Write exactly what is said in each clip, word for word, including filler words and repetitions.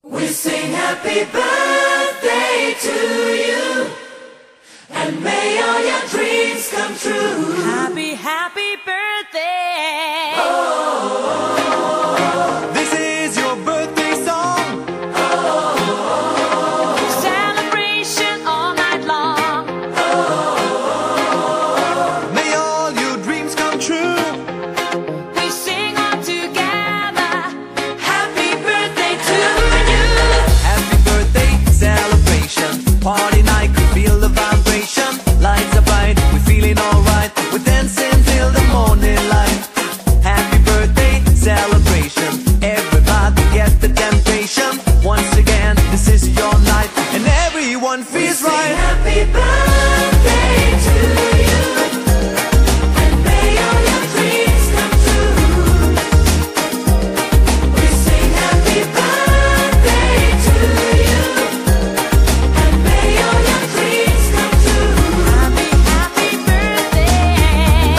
We sing happy birthday to you, and may all your dreams come true. Happy, happy birthday. Oh, oh, oh. This is your birthday song. Oh, oh, oh. Celebration all night long. Oh, oh, oh. May all your dreams come true. We sing all together. Happy birthday to you. Happy birthday celebration. Party night, could feel the vibration. Lights are bright, we're feeling alright. We're dancing till the morning light. Happy birthday celebration. Everybody get the temptation. Once again, this is your night, and everyone feels We sing right. happy birthday to you, and may all your dreams come true. We sing happy birthday to you, and may all your dreams come true. Happy, happy birthday.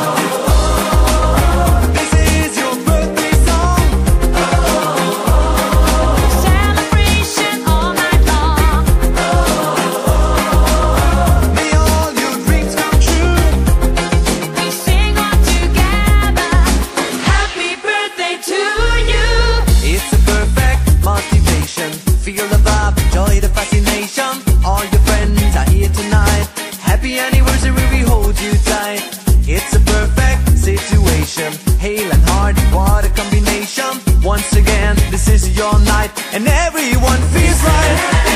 This is your birthday song. Celebration all night long. May all your dreams come true. We sing all together. Happy birthday to you. It's a perfect motivation. Feel the vibe, enjoy the fascination. All your friends are here tonight. Happy anniversary, we hold you tight. It's a perfect situation. Hale and hard, what a combination. Once again, this is your night, and everyone feels right.